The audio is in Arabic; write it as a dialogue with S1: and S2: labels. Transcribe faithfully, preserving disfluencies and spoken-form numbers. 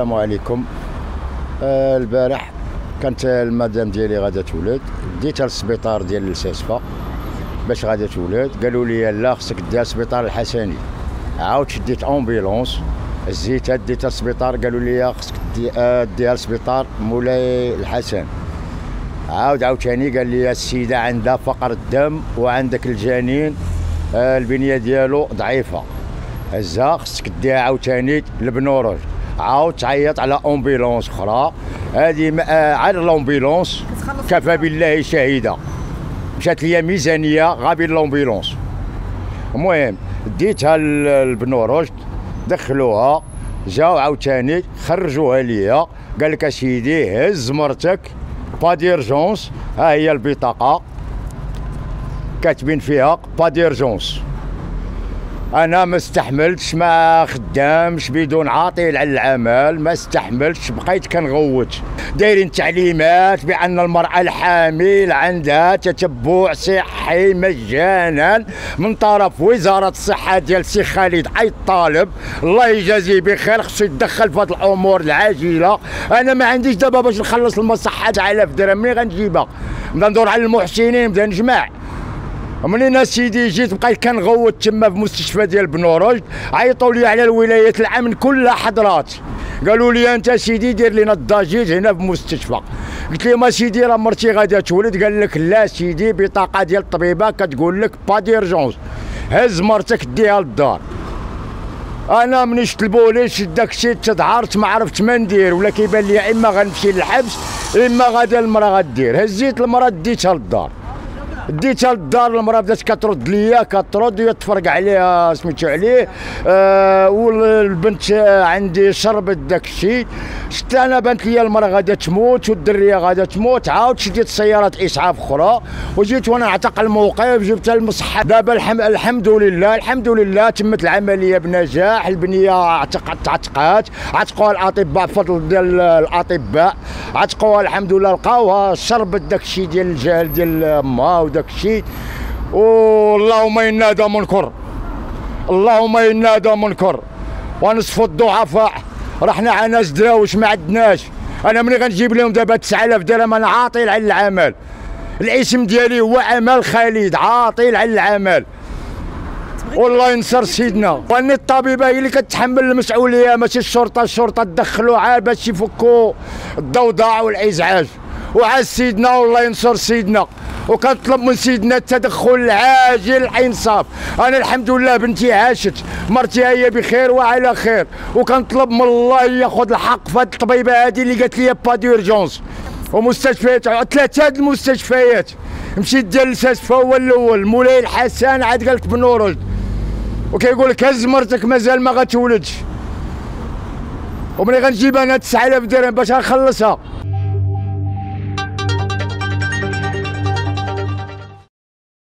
S1: السلام عليكم. آه البارح كانت المدام ديالي غادا تولد، ديتها للسبيطار ديال الساسفه باش غادا تولد، قالوا لي لا خصك ديها للسبيطار الحسني. عاود شديت امبيلونس زيتها ديتها للسبيطار، قالوا لي خصك ديها للسبيطار مولاي الحسن. عاود عاوتاني قال لي السيده عندها فقر الدم وعندك الجنين آه البنيه ديالو ضعيفه، هزها خصك ديها عاوتاني لبنورج. عاود تعيط على امبيلونس اخرى، هذه عاد لامبيلونس كفى بالله شهيده، مشات ليا ميزانيه غابين لامبيلونس. المهم ديتها لبنورج، دخلوها، جاو عاوتاني خرجوها ليا، قال لك اسيدي هز مرتك با ديرجونس، ها هي البطاقه كاتبين فيها با ديرجونس. انا ما استحملتش، ما خدامش بدون عاطل على العمل، ما استحملتش، بقيت كنغوت. دايرين تعليمات بان المراه الحامل عندها تتبع صحي مجانا من طرف وزاره الصحه ديال سي خالد اي الطالب، الله يجازيه بخير، خصو يتدخل في هذه الامور العاجله. انا ما عنديش دابا باش نخلص المصحه تاع آلاف درهم، منين غنجيبها؟ نبدا ندور على المحسنين، نبدا نجمع. منين سيدي جيت بقيت كنغوت تما في مستشفى ديال بنورج، عيطوا لي على الولايات الامن كلها حضرات، قالوا لي انت سيدي دير لنا الضجيج هنا في المستشفى. قلت لهم سيدي راه مرتي غادا تولد، قال لك لا سيدي بطاقه ديال الطبيبه كتقول لك با ديرجونس، هز مرتك ديها للدار. انا مني شفت البوليس شد داكشي تظهرت ما عرفت ما ندير، ولا كيبان لي اما غنمشي للحبس اما غادا المراه غدير. هزيت المراه ديتها للدار، ديتها للدار، المراه بدات كترد ليا كترد وهي تفرق عليها سميتو عليه. آه والبنت عندي شربت داك الشيء، شفت انا بانت لي المراه غادا تموت والدريه غادا تموت. عاود شديت سياره اسعاف اخرى وجيت وانا نعتق الموقف، جبتها للمصحه. دابا الحم... الحمد لله الحمد لله تمت العمليه بنجاح، البنيه عتقت عتقات عتقوها الاطباء بفضل ديال الاطباء، عتقوها الحمد لله، لقاوها شربت داك الشيء ديال الجهل ديال امها داك الشيء. واللهم انا هذا منكر، اللهم انا هذا منكر، ونصف الضعفاء رحنا على ناس دراوش ما عندناش. انا ملي غنجيب لهم دابا تسعة آلاف درهم انا عاطل على العمل، الاسم ديالي هو امال خالد، عاطل على العمل. والله ينصر سيدنا، وان الطبيبه هي اللي كتحمل المسؤوليه ماشي الشرطه. الشرطه تدخلوا عاد باش يفكوا الضوضاء والازعاج. وعاد سيدنا والله ينصر سيدنا، وكنطلب من سيدنا التدخل العاجل الانصاف. انا الحمد لله بنتي عاشت، مرتي هي بخير وعلى خير، وكنطلب من الله ياخذ الحق في هذه الطبيبه هذه اللي قالت لي با ديرجونس. ومستشفيات ثلاثه د المستشفيات، مشيت ديال الساسفه هو الاول، مولاي الحسن عاد قال لك بنورج، وكيقول لك هز مرتك مازال ما غتولدش. وملي غنجيب انا تسعة آلاف درهم باش نخلصها